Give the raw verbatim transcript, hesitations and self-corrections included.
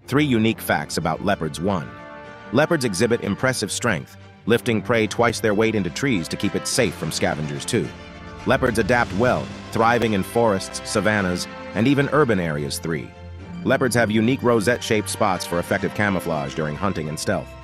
Three unique facts about leopards. One, leopards exhibit impressive strength, lifting prey twice their weight into trees to keep it safe from scavengers. Two, leopards adapt well, thriving in forests, savannas, and even urban areas. Three, leopards have unique rosette-shaped spots for effective camouflage during hunting and stealth.